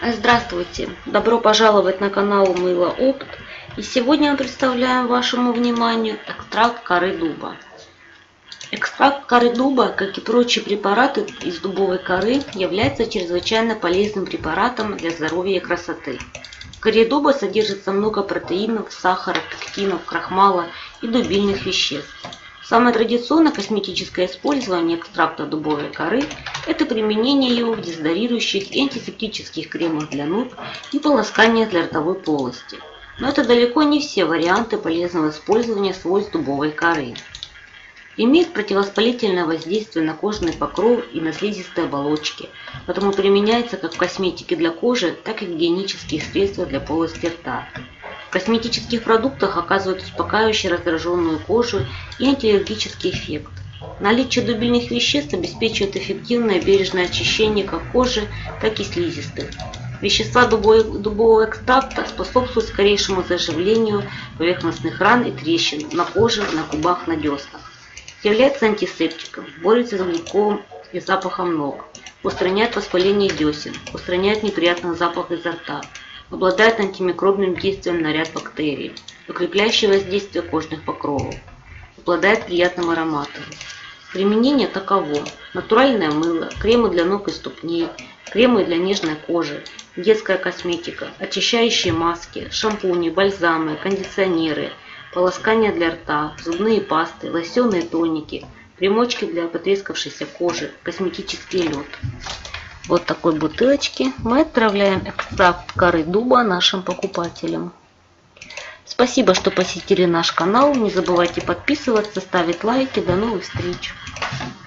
Здравствуйте! Добро пожаловать на канал Мыло Опт. И сегодня мы представляем вашему вниманию экстракт коры дуба. Экстракт коры дуба, как и прочие препараты из дубовой коры, является чрезвычайно полезным препаратом для здоровья и красоты. В коре дуба содержится много протеинов, сахара, пектинов, крахмала и дубильных веществ. Самое традиционное косметическое использование экстракта дубовой коры – это применение его в дезодорирующих и антисептических кремах для ног и полоскания для ротовой полости. Но это далеко не все варианты полезного использования свойств дубовой коры. Имеет противовоспалительное воздействие на кожный покров и на слизистые оболочки, потому применяется как в косметике для кожи, так и в гигиенических средствах для полости рта. В косметических продуктах оказывает успокаивающий раздраженную кожу и антиаллергический эффект. Наличие дубильных веществ обеспечивает эффективное бережное очищение как кожи, так и слизистых. Вещества дубового экстракта способствуют скорейшему заживлению поверхностных ран и трещин на коже, на губах, на деснах. Является антисептиком, борется с грибком и запахом ног, устраняет воспаление десен, устраняет неприятный запах изо рта. Обладает антимикробным действием на ряд бактерий, укрепляющее воздействие кожных покровов. Обладает приятным ароматом. Применение таково: натуральное мыло, кремы для ног и ступней, кремы для нежной кожи, детская косметика, очищающие маски, шампуни, бальзамы, кондиционеры, полоскания для рта, зубные пасты, лосьоны и тоники, примочки для потрескавшейся кожи, косметический лед. Вот такой бутылочке мы отправляем экстракт коры дуба нашим покупателям. Спасибо, что посетили наш канал. Не забывайте подписываться, ставить лайки. До новых встреч!